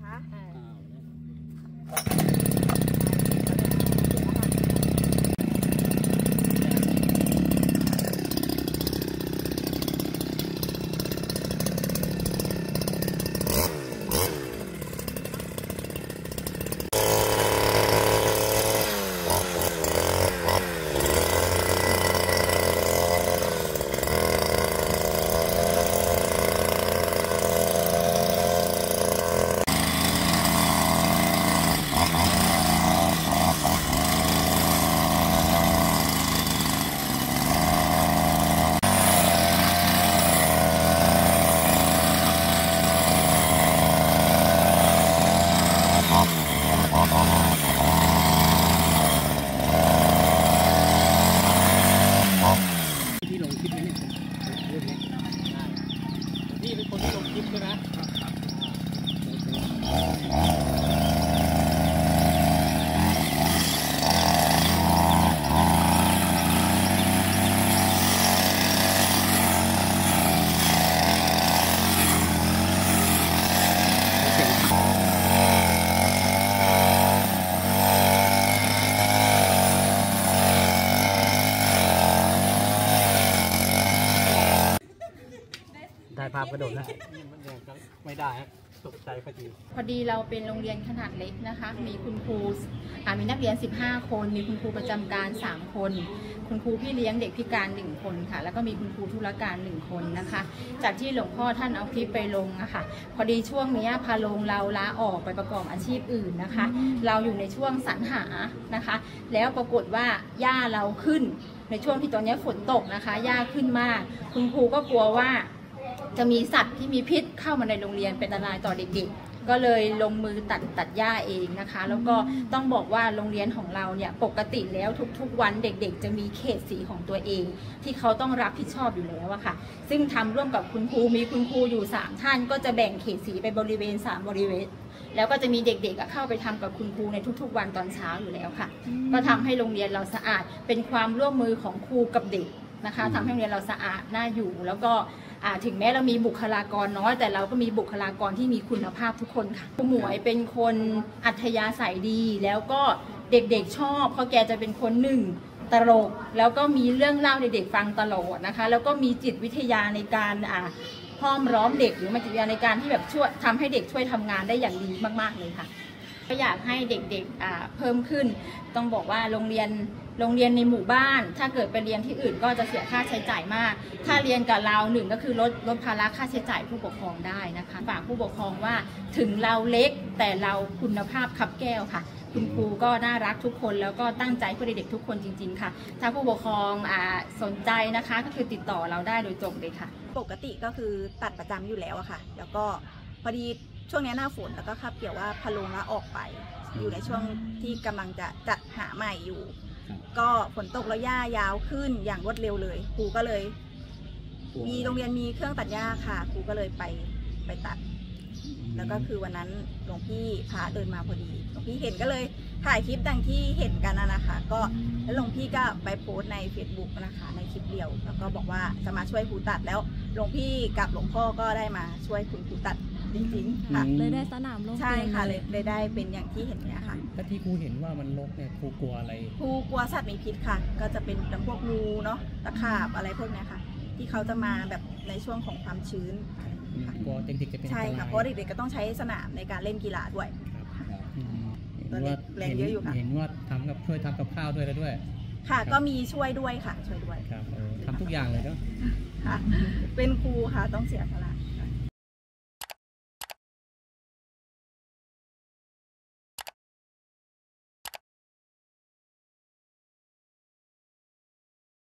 นะคะที่ลงคลิปนี้เนี่ยพี่เป็นคนที่ลงคลิปใช่ไหมได้ภาพกระโดดแล้วไม่ได้ครับตกใจพอดีเราเป็นโรงเรียนขนาดเล็กนะคะมีคุณครูมีนักเรียน15คนมีคุณครูประจำการ3คนคุณครูพี่เลี้ยงเด็กพิการ1คนค่ะแล้วก็มีคุณครูธุรการ1คนนะคะจากที่หลวงพ่อท่านเอาคลิปไปลงนะคะพอดีช่วงนี้พาลงเราลาออกไปประกอบอาชีพอื่นนะคะเราอยู่ในช่วงสรรหานะคะแล้วปรากฏว่าหญ้าเราขึ้นในช่วงที่ตอนนี้ฝนตกนะคะหญ้าขึ้นมากคุณครูก็กลัวว่าจะมีสัตว์ที่มีพิษเข้ามาในโรงเรียนเป็นอันตรายต่อเด็กๆก็เลยลงมือตัดหญ้าเองนะคะแล้วก็ต้องบอกว่าโรงเรียนของเราเนี่ยปกติแล้วทุกๆวันเด็กๆจะมีเขตสีของตัวเองที่เขาต้องรับผิดชอบอยู่แล้วอะค่ะซึ่งทำร่วมกับคุณครูมีคุณครูอยู่3ท่านก็จะแบ่งเขตสีไปบริเวณ3บริเวณแล้วก็จะมีเด็กๆเข้าไปทำกับคุณครูในทุกๆวันตอนเช้าอยู่แล้วค่ะก็ทำให้โรงเรียนเราสะอาดเป็นความร่วมมือของครูกับเด็กนะคะทำให้โรงเรียนเราสะอาดน่าอยู่แล้วก็ถึงแม้เรามีบุคลากรน้อยแต่เราก็มีบุคลากรที่มีคุณภาพทุกคนค่ะครูหมวยเป็นคนอัธยาศัยดีแล้วก็เด็กๆชอบเพราะแกจะเป็นคนหนึ่งตลกแล้วก็มีเรื่องเล่าเด็กๆฟังตลอดนะคะแล้วก็มีจิตวิทยาในการห้อมล้อมเด็กหรือจิตวิทยาในการที่แบบช่วยทำให้เด็กช่วยทำงานได้อย่างดีมากๆเลยค่ะก็อยากให้เด็กๆเพิ่มขึ้นต้องบอกว่าโรงเรียนในหมู่บ้านถ้าเกิดไปเรียนที่อื่นก็จะเสียค่าใช้จ่ายมากถ้าเรียนกับเรา1ก็คือลดภาระค่าใช้จ่ายผู้ปกครองได้นะคะฝากผู้ปกครองว่าถึงเราเล็กแต่เราคุณภาพคับแก้วค่ะคุณครูก็น่ารักทุกคนแล้วก็ตั้งใจเพื่อเด็กทุกคนจริงๆค่ะถ้าผู้ปกครองสนใจนะคะก็คือติดต่อเราได้โดยตรงเลยค่ะปกติก็คือตัดประจำอยู่แล้วอะค่ะแล้วก็พอดีช่วงนี้หน้าฝนแล้วก็คาบเกี่ยวว่าพะโลงละออกไปอยู่ในช่วงที่กำลังจะจัดหาใหม่อยู่ก็ฝนตกแล้วหญ้ายาวขึ้นอย่างรวดเร็วเลยครูก็เลยมีโรงเรียนมีเครื่องตัดหญ้าค่ะครูก็เลยไปตัดแล้วก็คือวันนั้นหลวงพี่พาเดินมาพอดีหลวงพี่เห็นก็เลยถ่ายคลิปดังที่เห็นกันนะคะก็แล้วหลวงพี่ก็ไปโพสต์ใน Facebook นะคะในคลิปเดียวแล้วก็บอกว่าจะมาช่วยครูตัดแล้วหลวงพี่กับหลวงพ่อก็ได้มาช่วยคุณครูตัดจริงๆค่ะเลยได้สนามโรงเรียนใช่ค่ะเลยได้เป็นอย่างที่เห็นเนี่ยค่ะแล้วที่ครูเห็นว่ามันรกเนี่ยครูกลัวอะไรครูกลัวสัตว์มีพิษค่ะก็จะเป็นพวกงูเนาะตะขาบอะไรพวกนี้ค่ะที่เขาจะมาแบบในช่วงของความชื้นกลัวเด็กๆจะเป็นใช่ค่ะเพราะเด็กๆก็ต้องใช้สนามในการเล่นกีฬาด้วยตัวเล็กแรงเยอะอยู่ค่ะเห็นว่าช่วยทำกับข้าวด้วยแล้วด้วยค่ะก็มีช่วยด้วยค่ะช่วยด้วยครับทำทุกอย่างเลยเนาะค่ะเป็นครูค่ะต้องเสียสละ